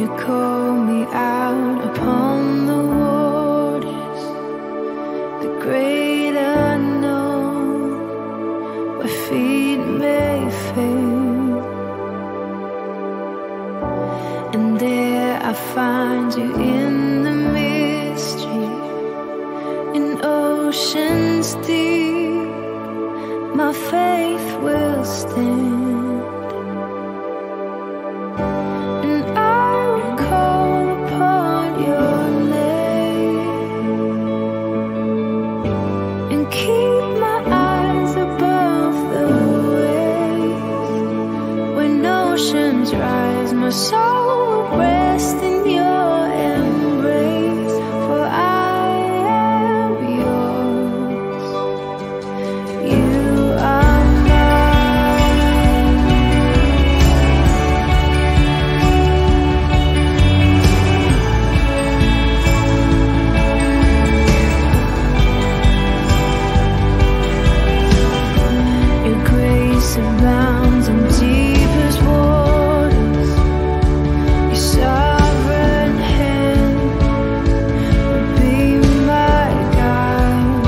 you call me out upon the waters, the great unknown, where feet may fail, and there I find you in the mystery, in oceans deep, my faith will stand. My soul will rest in your embrace, for I am yours. You are mine. Your grace abounds in deepest waters. Sovereign hand will be my guide.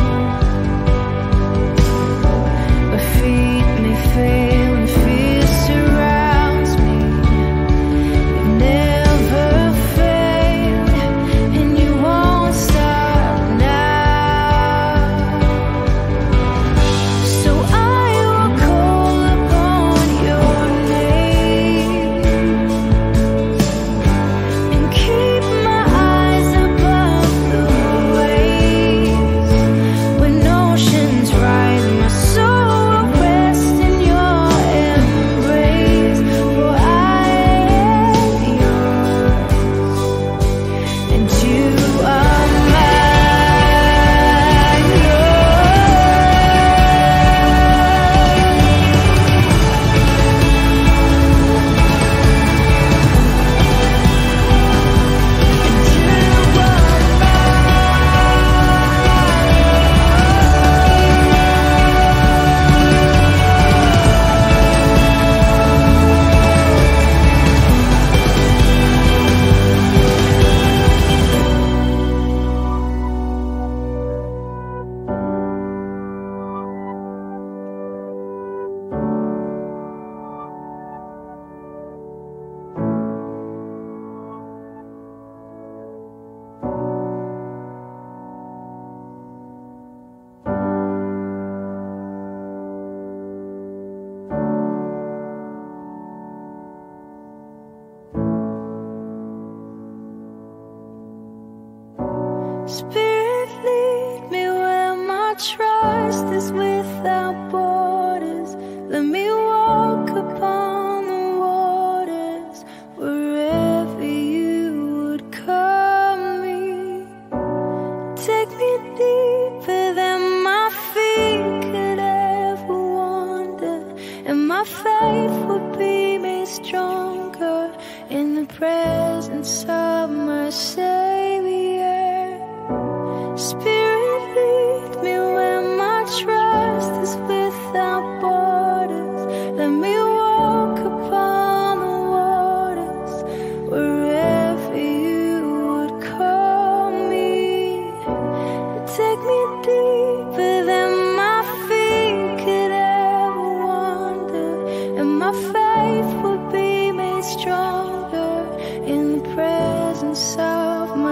Where feet may fail and fear surrounds me, you never fail, and you won't stop now. So I will call upon your name and keep my eyes above the waves. When oceans rise, my soul will rest in your embrace, for I am yours, and you are mine. Spirit, lead me where my trust is without borders. Let me walk upon the waters wherever you would call me. Take me deeper than my feet could ever wander, and my faith will be made stronger in the presence of my Savior. Spirit, lead me where my trust is without borders. Let me walk upon the waters wherever you would call me. Take me deeper than my feet could ever wander, and my faith will be made stronger in the presence of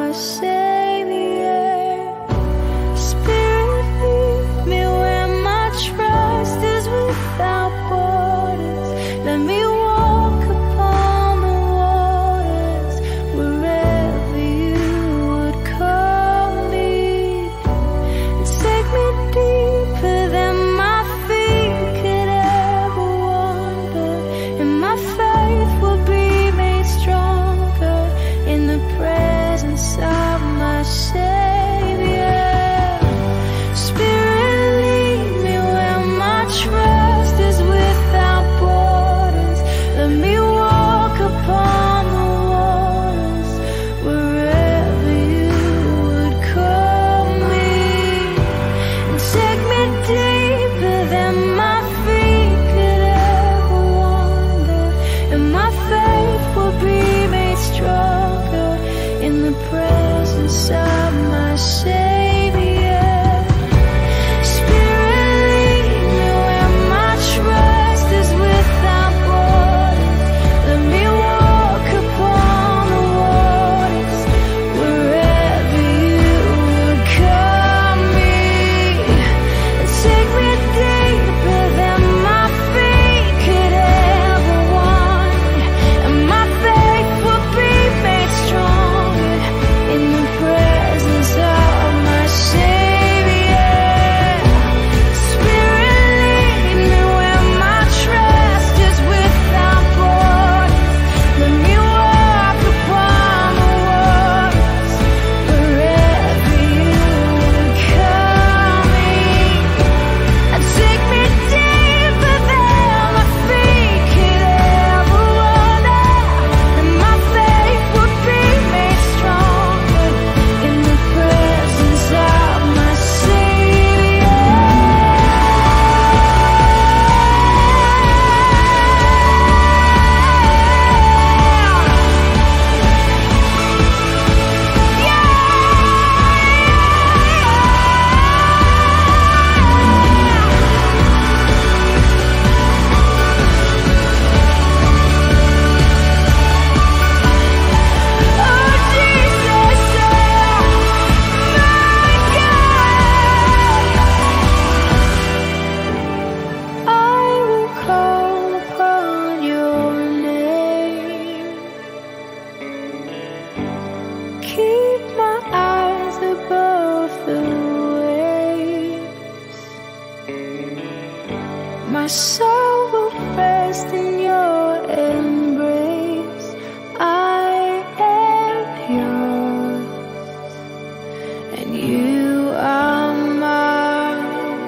soul will rest in your embrace. I am yours, and you are mine.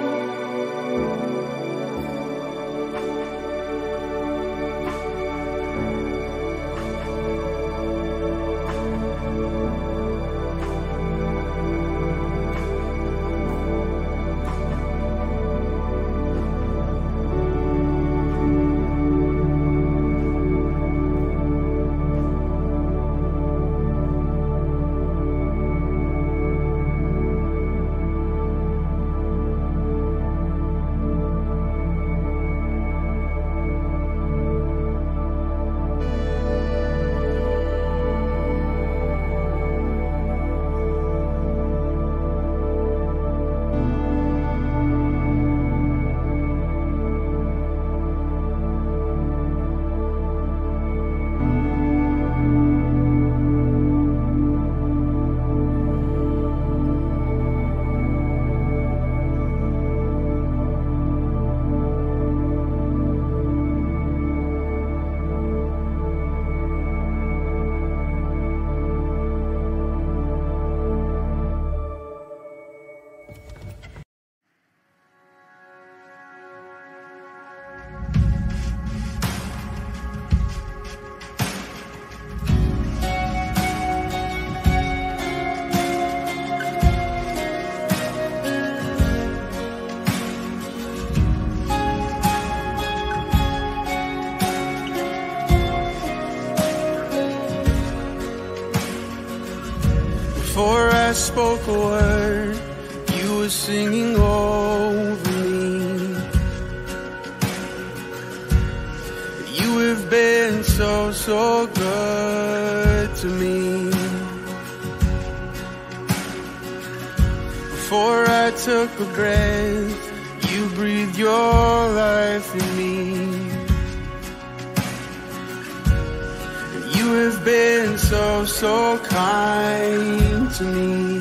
Before I spoke a word, you were singing over me. You have been so, so good to me. Before I took a breath, you breathed your life in me. You have been so, so kind to me.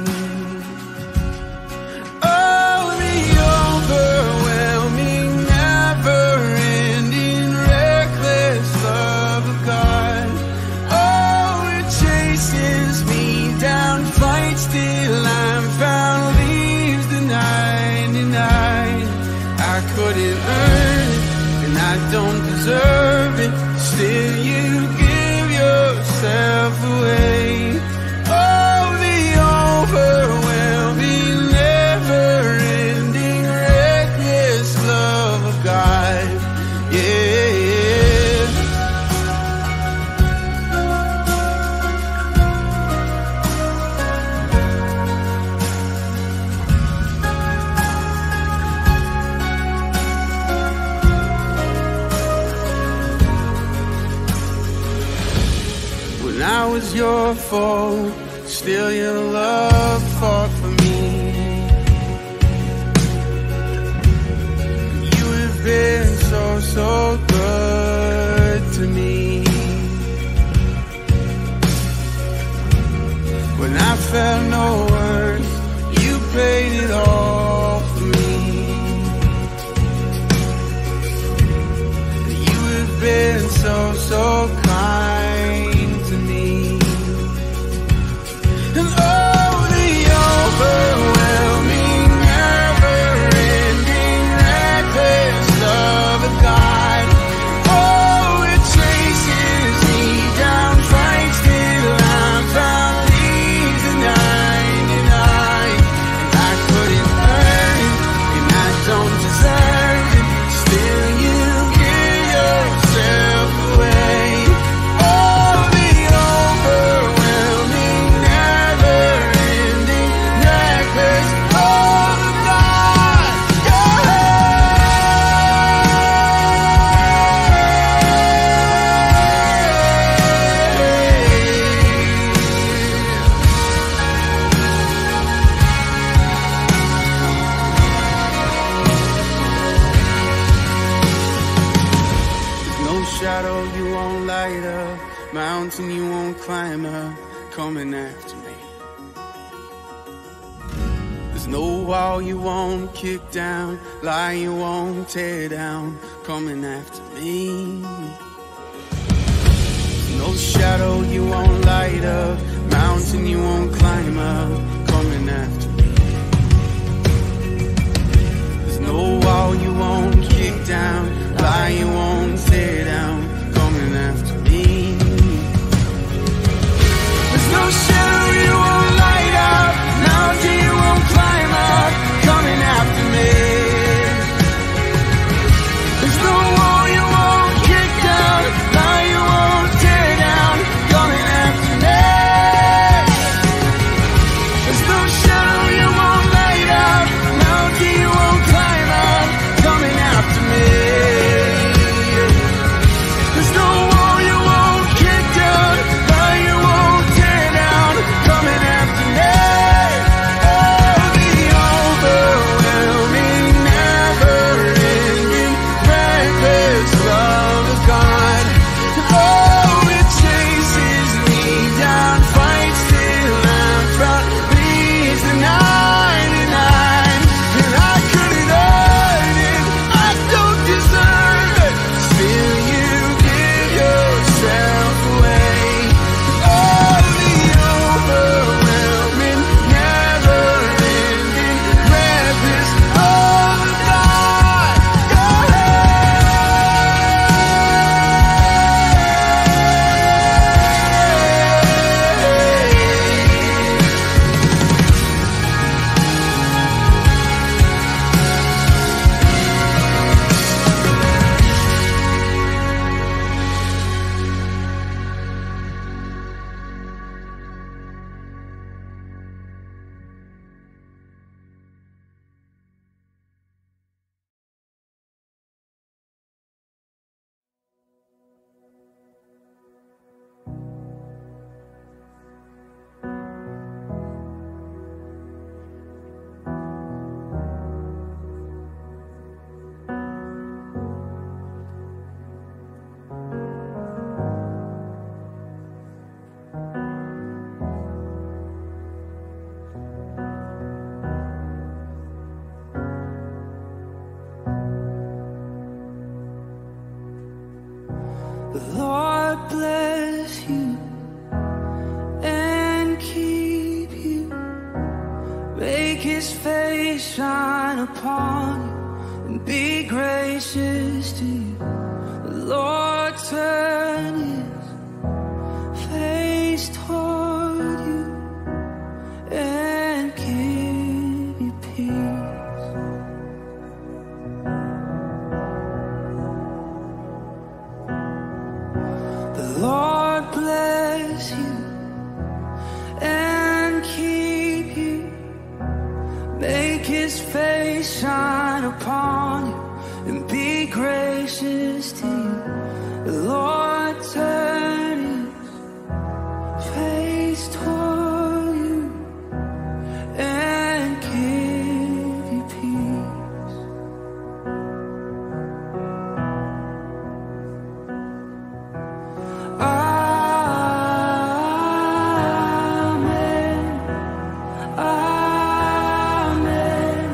Oh, the overwhelming, never-ending, reckless love of God. Oh, it chases me down, fights till I'm found, leaves the 99. I couldn't earn it, and I don't deserve it. Still you give yourself away. Oh, the overwhelming, never-ending, reckless love of God. Yeah. When I was your foe, still your love fought for me. You have been so, so good to me. When I felt no worth, you paid it all for me. You have been so, so kind to me. And oh, the overwhelming, never-ending, reckless love of God. Oh, it chases me down, fights till I'm found, leaves the 99. And I couldn't earn it, and I don't deserve it. Still you give yourself away. Oh, the overwhelming, never-ending, reckless love of God. There's no shadow you won't light up, mountain you won't climb up, coming after me. There's no wall you won't kick down, lie you won't tear down, coming after me. There's no shadow you won't light up, mountain you won't climb up, coming after me. There's no wall you won't kick down, lie you won't tear down, coming after me. There's no shadow you won't light up, mountain you won't climb up, coming after me. There's no wall you won't kick down, lie you won't tear down, coming after me. There's no shadow you won't light up, mountain you won't climb up, coming after me. There's no wall you won't kick down, lie you won't tear down, coming after me. The Lord bless you and keep you. Make His face shine upon you and be gracious to you. The Lord turn His face toward you and give you peace. The Lord bless you and keep you. Make His face shine upon you and be gracious to you. The Lord turn His face toward you and give you peace. Amen. Amen.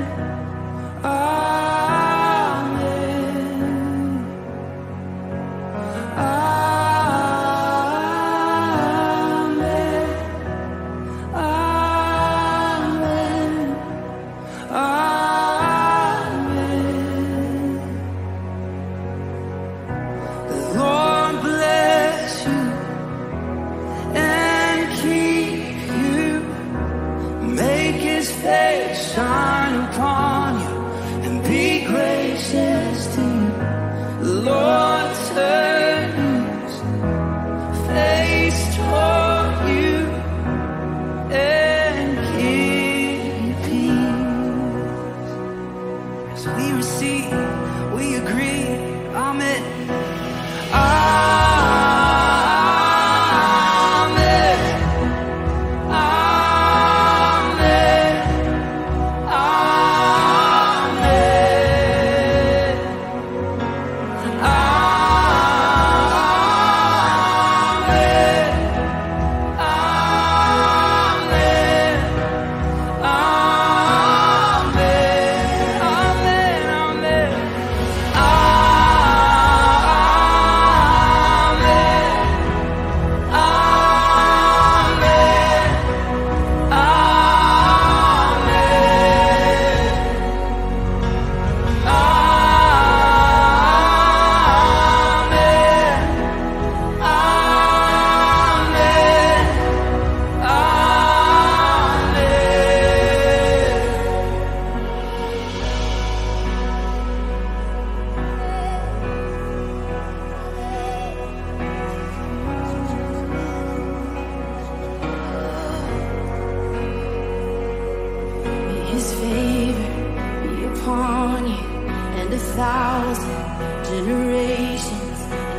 I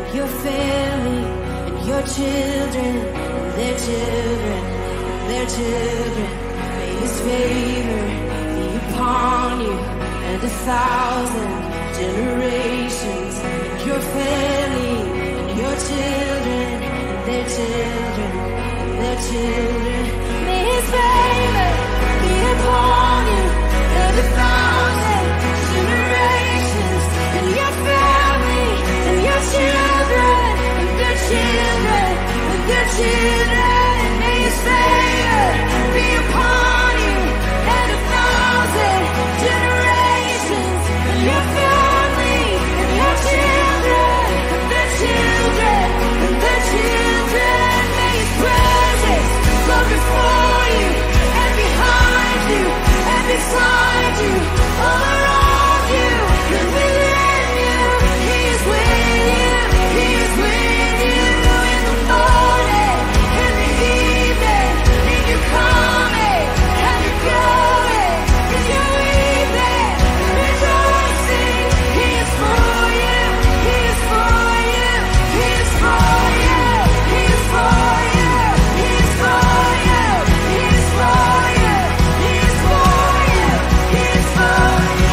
your family and your children and their children and their children. May His favor be upon you and 1,000 generations, and your family and your children and their children and their children. May His favor be upon you and 1,000 generations, and your family and your children and their children and their children. May His favor be upon you and 1,000 generations, and your family and your children and their children and their children. May His presence go before you and behind you and beside you, all around you and within you. He is with you. He is with you in the morning, in the evening, in your coming and your going, in your weeping and rejoicing. He is for you. He is for you. He is for you. He is for you. He is for you. He is for you. He is for you. He is for you.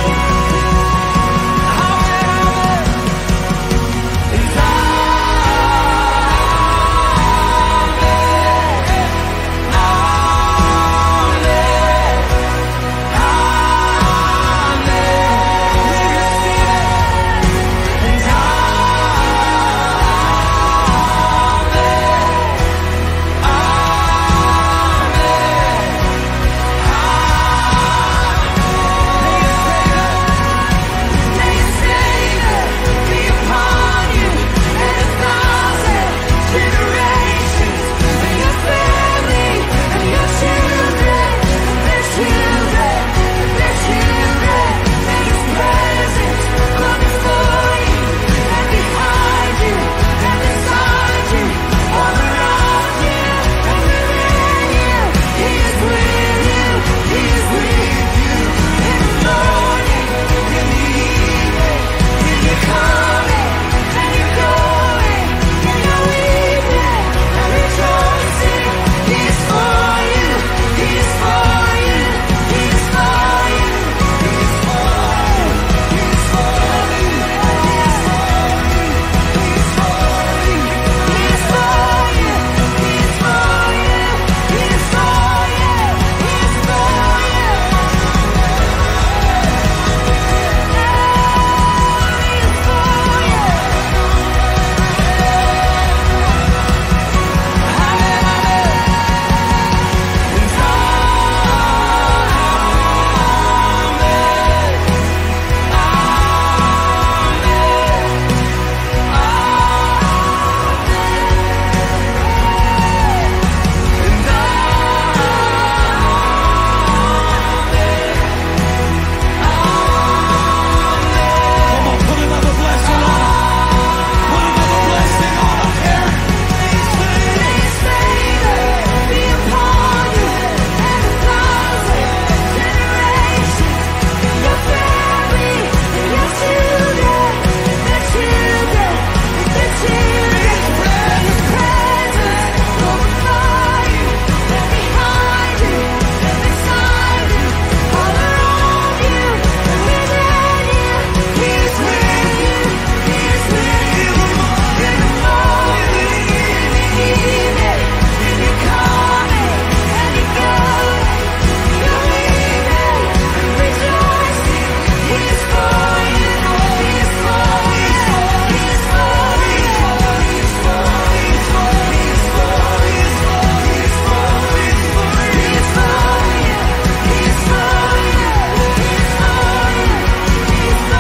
May His favor be upon you and 1,000 generations, and your family and your children and their children and their children. May His presence go before you and behind you and beside you, all around you and within you. He is with you. He is with you in the morning, in the evening, in your coming and your going, in your weeping and rejoicing. He is for you. He is for you. He is for you. He is for you. He is for you. He is for you. He is for you. He is for you. He is for you. He is for you. He is for you. Come on, put another blessing on it. Put another blessing on it here. May His favor be upon you and 1,000 generations, and your family and your children and their children and their children. May His presence go before you and behind you and beside you, all around you and within you. He is with you. He is with you in the morning, in the evening, in your coming and your going, in your weeping and rejoicing. He is for you. He is for you. He is for you. He is for you. He is for you. He is for you. He is for you. He is for you. He is for you. He is for you. He is for you. He is for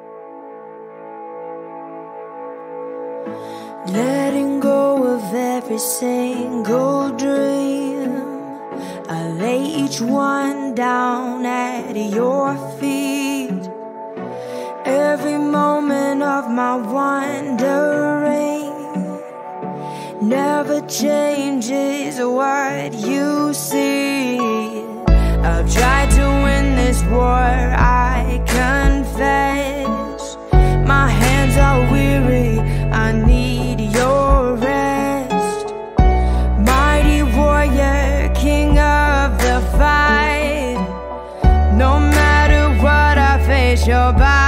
letting go of every every single dream. I lay each one down at your feet. Every moment of my wandering never changes what you see. I've tried to win this war, I confess. My hands are weary, I need your rest. Mighty warrior, king of the fight. No matter what I face, you're by